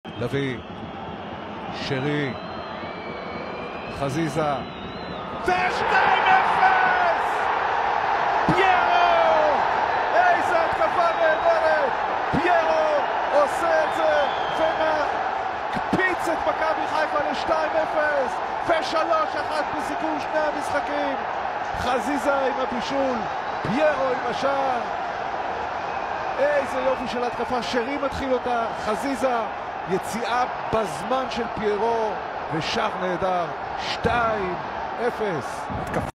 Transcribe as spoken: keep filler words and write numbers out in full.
לוי, שרי, חזיזה, ושתיים אפס! פיירו! איזה התקפה נהדרת! פיירו עושה את זה ומקפיץ את מכבי חיפה ל-שתיים אפס ו-שלוש אחת בסיכום שני המשחקים. חזיזה עם הבישול, פיירו עם השער. איזה יופי של התקפה, שרי מתחיל אותה, חזיזה, יציאה בזמן של פיירו ושער נהדר, שתיים אפס.